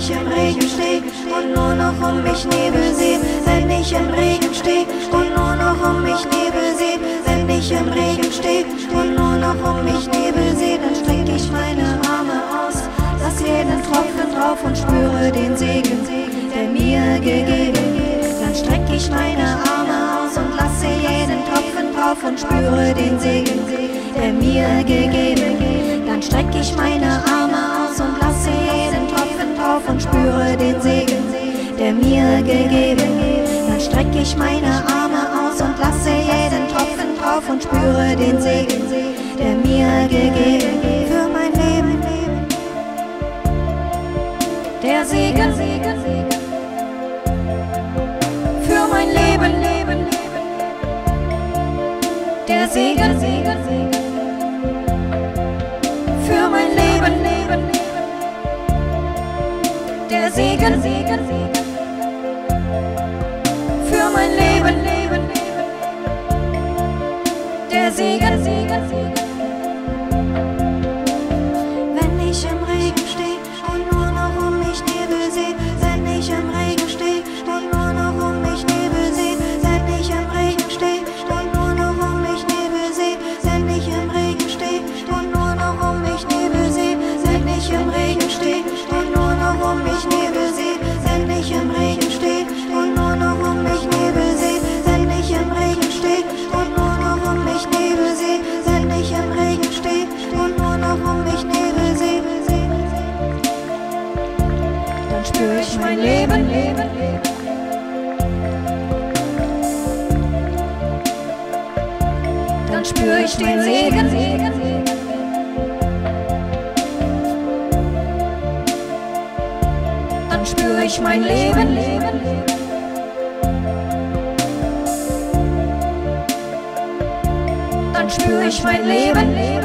ich im Regen steh und nur noch um mich Nebel seh. Wenn ich im Regen steh und nur noch um mich Nebel seh. Wenn ich im Regen steh und nur noch um mich Nebel seh, dann streck ich meine Arme aus, lass jeden Tropfen drauf und spüre den Segen, der mir gegeben. Dann streck ich meine Arme aus und lasse jeden Tropfen drauf und spüre den Segen, der mir gegeben. Dann streck ich meine Arme aus und lasse jeden Tropfen drauf und spüre den Segen, der mir gegeben. Dann streck ich meine Arme aus und lasse jeden Tropfen drauf und spüre den Segen, der mir gegeben. Für mein Leben, der Segen, für mein Leben, der Segen, für mein Leben, der Segen, für mein Leben, der Segen. Wenn ich im Regen steh und nur noch um mich Nebel seh, wenn ich im Regen steh und nur noch um mich Nebel seh, wenn ich im Regen steh und nur noch um mich Nebel seh, wenn ich im Regen steh und nur noch um mich Nebel seh, wenn ich im Regen steh und nur noch um mich Nebel seh, wenn ich im Regen steh und nur noch um mich Nebel seh, wenn ich im Regen steh und nur noch um mich Nebel seh, wenn ich im Regen steh und nur noch um mich Nebel seh, dann spür ich mein Leben, dann spür ich den Segen, dann spür ich mein Leben, dann spür ich mein Leben.